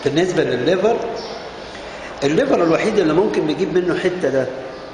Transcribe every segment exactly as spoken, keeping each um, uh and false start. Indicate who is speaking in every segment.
Speaker 1: بالنسبة للليفر، الليفر الوحيد اللي ممكن نجيب منه حتة ده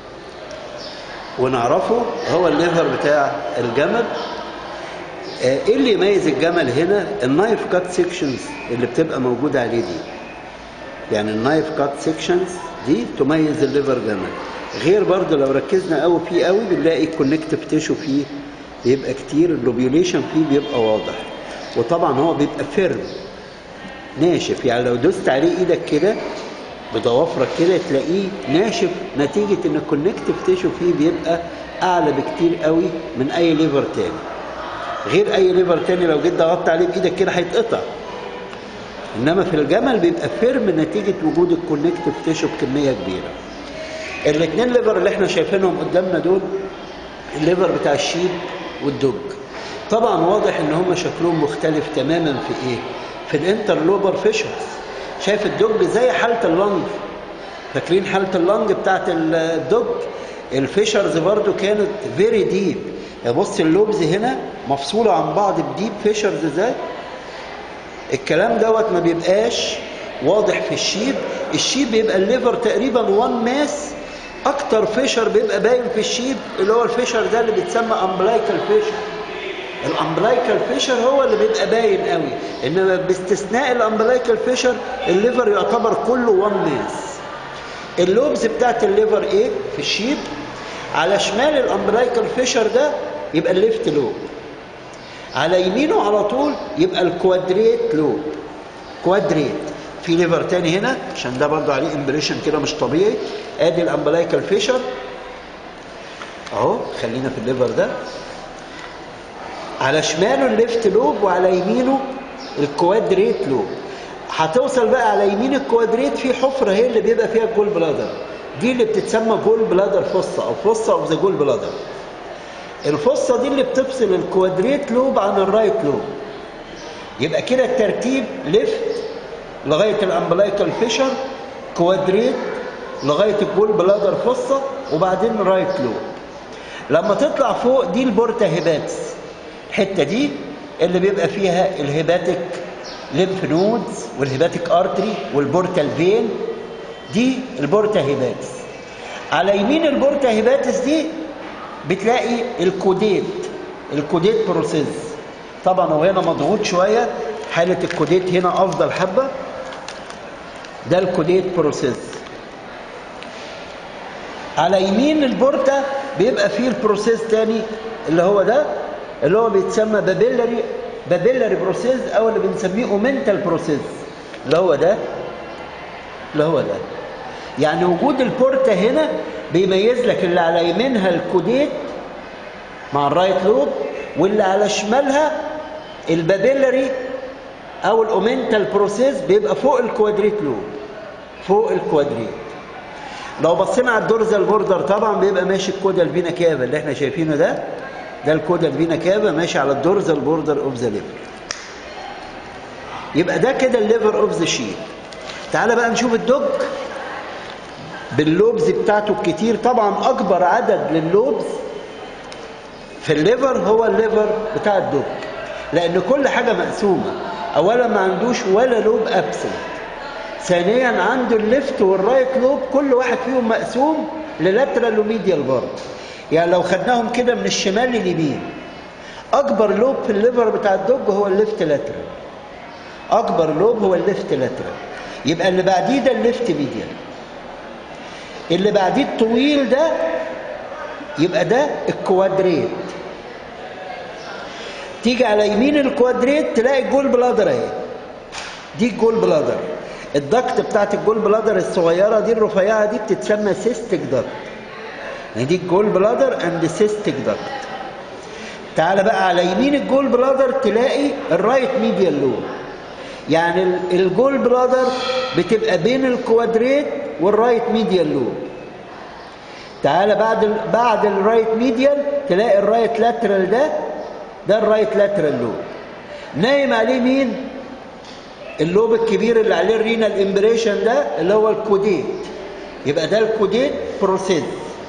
Speaker 1: ونعرفه هو الليفر بتاع الجمل. ايه اللي يميز الجمل هنا؟ النايف كات سيكشنز اللي بتبقى موجودة عليه دي. يعني النايف كات سيكشنز دي تميز الليفر جمل. غير برضه لو ركزنا قوي فيه قوي بنلاقي الكونكتيف تيشو فيه بيبقى كتير، اللوبيوليشن فيه بيبقى واضح، وطبعا هو بيبقى فيرم ناشف. يعني لو دوست عليه ايدك كده بضوافرك كده تلاقيه ناشف، نتيجة ان الكونكتيف تيشو فيه بيبقى اعلى بكتير قوي من اي ليفر تاني. غير اي ليفر تاني لو جيت ضغطت عليه بايدك كده هيتقطع، انما في الجمل بيبقى فيرم نتيجة وجود الكونكتيف تيشو بكمية كبيرة. الاثنين ليفر اللي احنا شايفينهم قدامنا دول الليفر بتاع الشيب والدوج. طبعا واضح ان هم شكلهم مختلف تماما في ايه؟ في الانترلوبر فيشرز. شايف الدوج زي حالة اللنج، فاكرين حالة اللنج بتاعت الدوج؟ الفيشرز برضو كانت فيري ديب. بص اللوبز هنا مفصولة عن بعض بديب فيشرز ازاي. الكلام دوت ما بيبقاش واضح في الشيب. الشيب بيبقى الليفر تقريبا وان ماس. اكتر فيشر بيبقى باين في الشيب اللي هو الفيشر ده اللي بيتسمى امبلايكال فيشر. الامبلايكال فيشر هو اللي بيبقى باين قوي، انما باستثناء الامبلايكال فيشر الليفر يعتبر كله وان ماس. اللوبز بتاعت الليفر ايه في الشيب؟ على شمال الامبلايكال فيشر ده يبقى الليفت لوب، على يمينه على طول يبقى الكوادريت لوب. كوادريت. في ليفر تاني هنا عشان ده برضه عليه امبريشن كده مش طبيعي. ادي الامبلايكال فيشر اهو، خلينا في الليفر ده. على شماله الليفت لوب وعلى يمينه الكوادريت لوب. هتوصل بقى على يمين الكوادريت في حفره هي اللي بيبقى فيها الجول بلادر، دي اللي بتتسمى جول بلادر فوسا او فوسا اوف ذا جول بلادر. الفوسا دي اللي بتفصل الكوادريت لوب عن الرايت لوب. يبقى كده الترتيب ليفت لغايه الامبلايكال فيشر، كوادريت لغايه الجول بلادر فوسا، وبعدين رايت لوب. لما تطلع فوق دي البورتا هيباتس، الحته دي اللي بيبقى فيها الهيباتيك ليمف نودز والهيباتيك ارتري والبورتال فين، دي البورتا هيباتس. على يمين البورتا هيباتس دي بتلاقي الكوديت، الكوديت بروسيس. طبعا هو هنا مضغوط شويه، حاله الكوديت هنا افضل حبه. ده الكوديت بروسيس. على يمين البورتا بيبقى فيه البروسيس تاني اللي هو ده، اللي هو بيتسمى بابيلاري بابيلاري بروسيس، او اللي بنسميه اومنتال بروسيس، اللي هو ده اللي هو ده. يعني وجود البورتا هنا بيميز لك اللي على يمينها الكوديت مع الرايت لوب، واللي على شمالها البابيلاري او الاومنتال بروسيس بيبقى فوق الكوادريت لوب، فوق الكوادريت. لو بصينا على الدورزال بوردر طبعا بيبقى ماشي الكودال فينا كافا اللي احنا شايفينه ده، ده الكودال فينا كافا ماشي على الدورزال بوردر اوف ذا ليفر. يبقى ده كده الليفر اوف ذا شيب. تعال بقى نشوف الدوج باللوبز بتاعته الكتير. طبعا اكبر عدد لللوبز في الليفر هو الليفر بتاع الدوج، لان كل حاجه مقسومه. اولا ما عندوش ولا لوب ابسنت، ثانيا عنده الليفت والرايت لوب كل واحد فيهم مقسوم للاترال وميديال برضه. يعني لو خدناهم كده من الشمال لليمين، اكبر لوب في الليفر بتاع الدوج هو الليفت لاترال، اكبر لوب هو الليفت لاترال. يبقى اللي بعديه ده الليفت ميديال، اللي بعديه الطويل ده يبقى ده الكوادريت. تيجي على يمين الكوادريت تلاقي الجول بلادر اهي، دي الجول بلادر. الضغط بتاعت الجول بلادر الصغيره دي الرفيعه دي بتتسمى سيستيك ضغط. يعني دي الجول بلادر اند سيستيك ضغط. تعال بقى على يمين الجول بلادر تلاقي الرايت ميديال لوب. يعني الجول بلادر بتبقى بين الكوادريت والرايت ميديال لوب. تعال بعد ال... بعد الرايت ميديال تلاقي الرايت لاترال ده، ده الرايت لاترال لوب. نايم عليه مين؟ اللوب الكبير اللي عليه الرينال امبريشن ده اللي هو الكوديت. يبقى ده الكوديت بروسيس.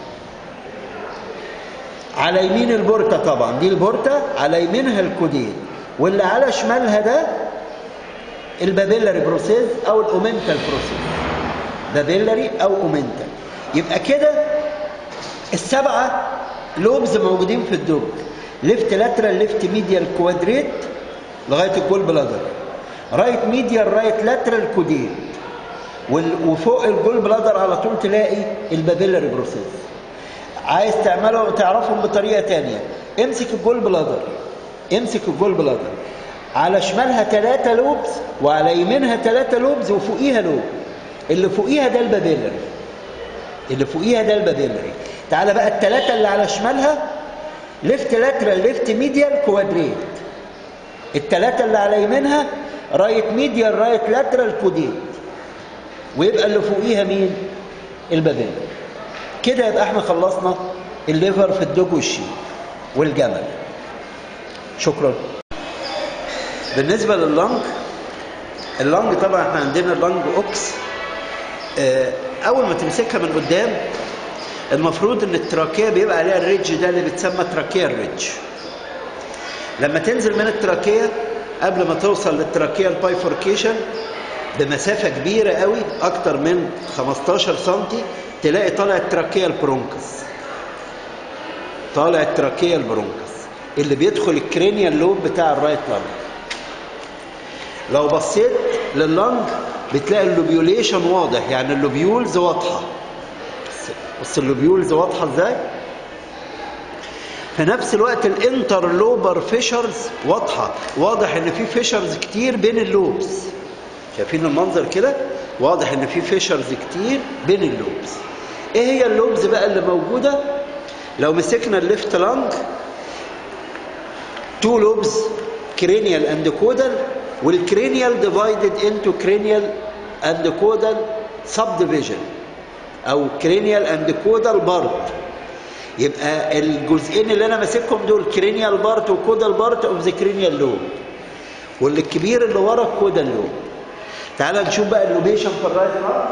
Speaker 1: على يمين البورتا طبعا، دي البورتا على يمينها الكوديت، واللي على شمالها ده البابيلاري بروسيس او الاومنتال بروسيس، بابيلاري او اومنتال. يبقى كده السبعه لوبز موجودين في الدوج، ليفت لاترال، ليفت ميديال كوادريت لغايه الجول بلادر، رايت ميديال، رايت لاترال كوديت، وفوق الجول بلادر على طول تلاقي البابيلاري بروسيس. عايز تعمله تعرفهم بطريقه ثانيه، امسك الجول بلادر، امسك الجول بلادر على شمالها ثلاثه لوبز وعلى يمينها ثلاثه لوبز وفوقيها لوب، اللي فوقيها ده البابيلاري، اللي فوقيها ده البابيلاري. تعالى بقى الثلاثه اللي على شمالها ليفت لاترال، ليفت ميديال كوادريت، الثلاثه اللي على يمينها رايت ميديال، رايت لاترال كوديت، ويبقى اللي فوقيها مين؟ البابيلاري. كده يبقى احنا خلصنا الليفر في الدوج والشيب والجمل. شكرا. بالنسبه لللنج، اللنج طبعا احنا عندنا اللنج اوكس. اه اول ما تمسكها من قدام المفروض ان التراكيه بيبقى عليها الريدج ده اللي بيتسمى تراكيه الريدج. لما تنزل من التراكيه قبل ما توصل للتراكيه البايفوركيشن بمسافه كبيره قوي اكتر من خمستاشر سنتي تلاقي طالع التراكيه البرونكس، طالع التراكيه البرونكس اللي بيدخل الكرينيال لوب بتاع الرايت لانج. لو بصيت لللنج بتلاقي اللوبيوليشن واضح، يعني اللوبيولز واضحه. بص اللوبيولز واضحه ازاي؟ في نفس الوقت الانترلوبر فيشرز واضحه، واضح ان في فيشرز كتير بين اللوبز. شايفين المنظر كده؟ واضح ان في فيشرز كتير بين اللوبز. ايه هي اللوبز بقى اللي موجوده؟ لو مسكنا الليفت لانج تو لوبز، كرينيال اند كودال، والكرينيال ديفايدد انتو كرينيال اند كودال سب ديفيجن او كرينيال اند كودال بارت. يبقى الجزئين اللي انا ماسكهم دول كرينيال بارت وكودال بارت اوف ذا كرينيال لوب، واللي الكبير اللي ورا الكودال لوب. تعال نشوف بقى اللوبيشن في الرايت لانج.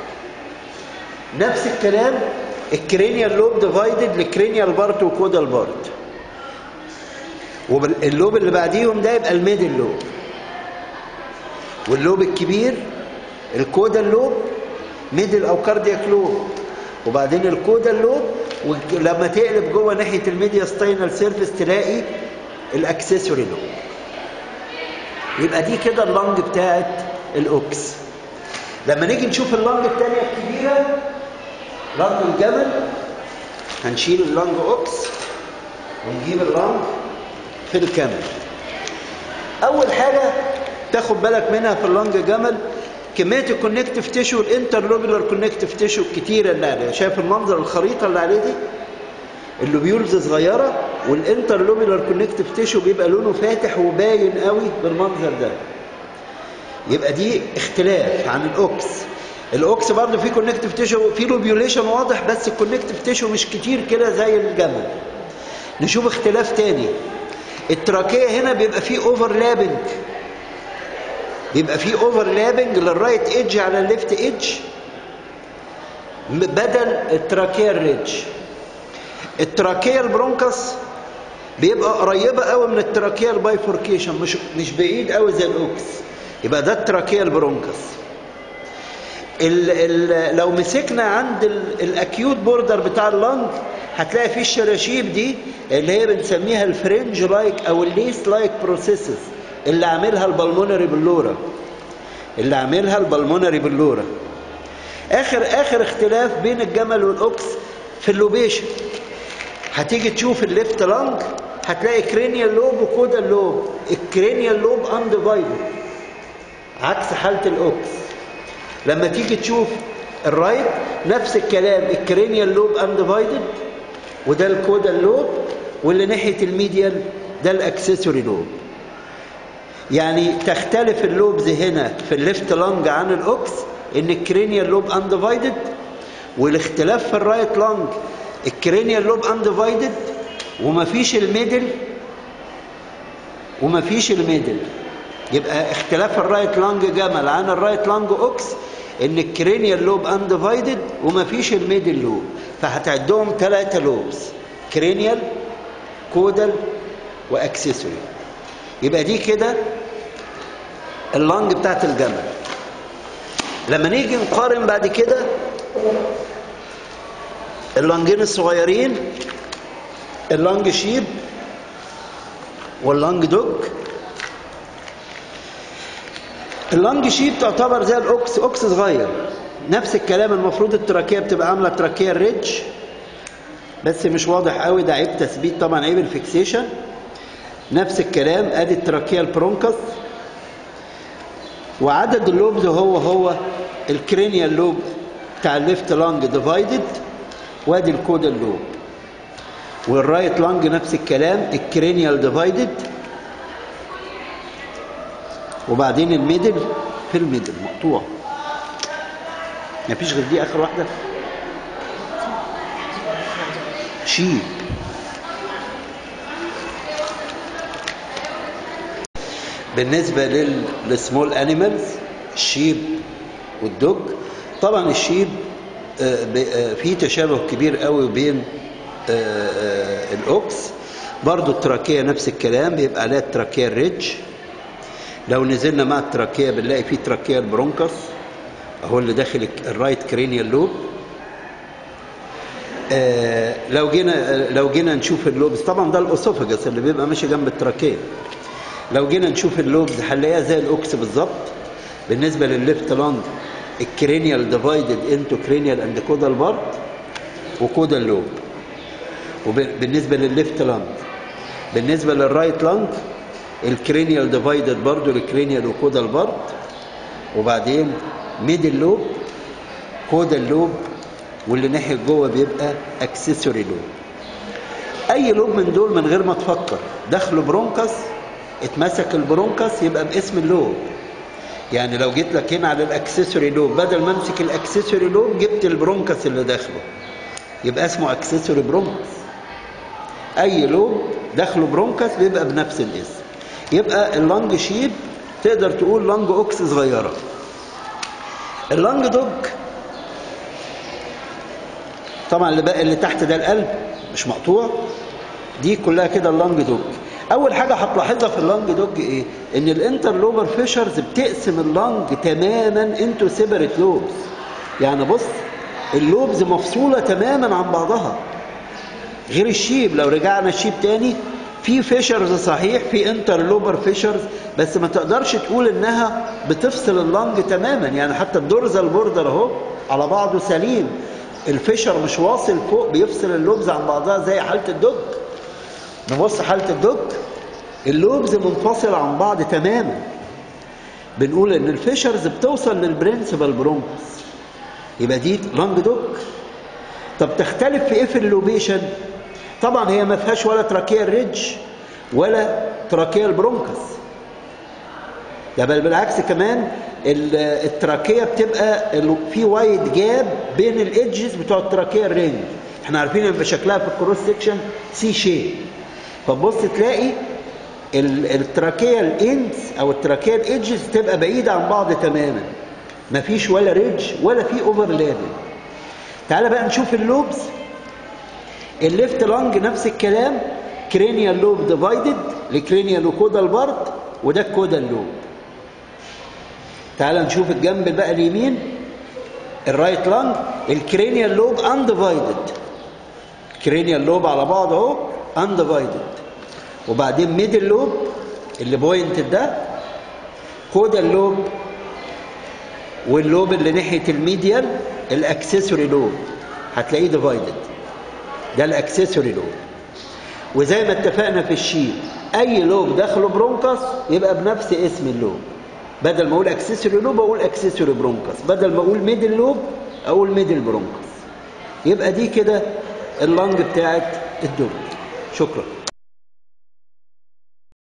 Speaker 1: نفس الكلام، الكرينيال لوب ديفايدد لكرينيال بارت وكودال بارت، واللوب اللي بعديهم ده يبقى الميدل لوب، واللوب الكبير الكودال لوب ميدل او كاردياك لوب، وبعدين الكودال لوب، ولما تقلب جوه ناحيه الميديا ستاينال سيرفيس تلاقي الاكسسوري لوب. يبقى دي كده اللنج بتاعت الاوكس. لما نيجي نشوف اللنج الثانيه الكبيره، لنج الجمل، هنشيل اللنج اوكس ونجيب اللنج في الكامل. اول حاجه تاخد بالك منها في اللنج جمل كميه الكونكتيف تيشو، الانترلوبيولار كونكتيف تيشو الكتيره اللي عليها. شايف المنظر الخريطه اللي عليه دي؟ اللوبيولز صغيره والانترلوبيولار كونكتيف تيشو بيبقى لونه فاتح وباين قوي بالمنظر ده. يبقى دي اختلاف عن الاوكس. الاوكس برضه فيه كونكتيف تيشو، فيه لوبيوليشن واضح، بس الكونكتيف تيشو مش كتير كده زي الجمل. نشوف اختلاف تاني. التراكيه هنا بيبقى فيه اوفرلابنج، بيبقى فيه اوفرلابنج للرايت ايدج على الليفت ايدج بدل التراكيه الريدج. التراكيه البرونكس بيبقى قريبه قوي من التراكيه البايفوركيشن، مش مش بعيد قوي زي الاوكس. يبقى ده التراكيه البرونكس. ال ال لو مسكنا عند الاكيوت بوردر بتاع اللنج هتلاقي فيه الشراشيب دي اللي هي بنسميها الفرنج لايك او الليس لايك بروسيسز اللي عاملها البلمونري بلورا، اللي عاملها البلمونري بلورا. اخر اخر اختلاف بين الجمل والاوكس في اللوبيشن. هتيجي تشوف الليفت لانج هتلاقي كرينيال لوب وكودال لوب، الكرينيال لوب انديفايدد عكس حاله الاوكس. لما تيجي تشوف الرايت نفس الكلام، الكرينيال لوب انديفايدد وده الكودال لوب، واللي ناحيه الميديال ده الاكسسوري لوب. يعني تختلف اللوبز هنا في الليفت لانج عن الاوكس ان الكرينيال لوب انديفايدد، والاختلاف في الرايت لانج الكرينيال لوب انديفايدد ومفيش الميدل ومفيش الميدل. يبقى اختلاف الرايت لانج جمل عن الرايت لانج اوكس ان الكرينيال لوب انديفايدد ومفيش الميدل لوب، فهتعدهم ثلاثه لوبز، كرينيال كودال واكسسوري. يبقى دي كده اللنج بتاعت الجمل. لما نيجي نقارن بعد كده اللنجين الصغيرين، اللنج شيب واللنج دوج. اللنج شيب تعتبر زي الاوكس، اوكس صغير. نفس الكلام، المفروض التراكيه بتبقى عامله تراكيه الريدج، بس مش واضح قوي، ده عيب تثبيت طبعا، عيب الفيكسيشن. نفس الكلام، ادي التراكيه البرونكس، وعدد اللوبز هو هو الكرينيال لوب بتاع الليفت لانج ديفايدد، وادي الكودال لوب. والرايت لانج نفس الكلام، الكرينيال ديفايدد، وبعدين الميدل في الميدل مقطوع. مفيش غير دي اخر واحده، شيب. بالنسبه للسمول انيمالز، الشيب والدوج، طبعا الشيب في تشابه كبير قوي بين الاوكس. برضو التراكيه نفس الكلام، بيبقى عليها التراكيه الريدج. لو نزلنا مع التراكيه بنلاقي في تراكيه البرونكس اهو اللي داخل الرايت كرينيال لوب. آه لو جينا لو جينا نشوف اللوبز، طبعا ده الاسوفاجس اللي بيبقى ماشي جنب التراكيه. لو جينا نشوف اللوبز هنلاقيها زي الاوكس بالظبط. بالنسبه للليفت لانج، الكرينيال ديفايدد انتو كرينيال اند كودال بارت وكودال لوب. وبالنسبه للليفت لانج، بالنسبه للرايت لانج، الكرينيال ديفايدد برضو الكرينيال وكودال بارت، وبعدين ميدل لوب، كودال لوب، واللي ناحيه جوه بيبقى اكسسوري لوب. اي لوب من دول من غير ما تفكر دخله برونكس، اتمسك البرونكس يبقى باسم اللوب. يعني لو جيت لك هنا على الاكسسوري لوب، بدل ما امسك الاكسسوري لوب جبت البرونكس اللي داخله، يبقى اسمه اكسسوري برونكس. اي لوب داخله برونكس بيبقى بنفس الاسم. يبقى اللنج شيب تقدر تقول لنج اوكس صغيره. اللنج دوج طبعا اللي بقى اللي تحت ده القلب مش مقطوع، دي كلها كده اللنج دوج. اول حاجه هتلاحظها في اللنج دوج ايه؟ ان الانترلوبر فيشرز بتقسم اللنج تماما انتو سيبريت لوبز. يعني بص، اللوبز مفصوله تماما عن بعضها، غير الشيب. لو رجعنا الشيب تاني، في فيشرز صحيح، في انترلوبر فيشرز، بس ما تقدرش تقول انها بتفصل اللنج تماما. يعني حتى الدورزال بوردر اهو على بعضه سليم، الفيشر مش واصل فوق بيفصل اللوبز عن بعضها زي حاله الدوج. نبص حاله الدوج، اللوبز منفصله عن بعض تماما. بنقول ان الفيشرز بتوصل للبرنسبال برونكس، يبقى دي لانج دوج. طب تختلف في ايه في اللوبيشن؟ طبعا هي ما فيهاش ولا تراكيه الريدج ولا تراكيه البرونكس، ده بل بالعكس كمان التراكيه بتبقى في وايد جاب بين الايدجز بتوع التراكيه الرينج. احنا عارفين ان شكلها في الكروس سيكشن سي شيب، فتبص تلاقي التراكيه الاندز او التراكيه الايدجز تبقى بعيده عن بعض تماما، مفيش ولا ريدج ولا في اوفرلابنج. تعال بقى نشوف اللوبز. الليفت لانج نفس الكلام، كرينيال لوب ديفايدد لكرينيال وكودال بارت، وده الكودال لوب. تعال نشوف الجنب بقى اليمين، الرايت لانج، الكرينيال لوب انديفايدد، كرينيال لوب على بعض اهو انديفايدد، وبعدين ميدل لوب اللي بوينتد ده، كودال لوب، واللوب اللي ناحيه الميديال الاكسسوري لوب هتلاقيه ديفايدد، ده الاكسسوري لوب. وزي ما اتفقنا في الشيب، اي لوب داخله برونكس يبقى بنفس اسم اللوب. بدل ما اقول اكسسوري لوب اقول اكسسوري برونكس، بدل ما اقول ميدل لوب اقول ميدل برونكس. يبقى دي كده اللنج بتاعت الدوج. شكرا.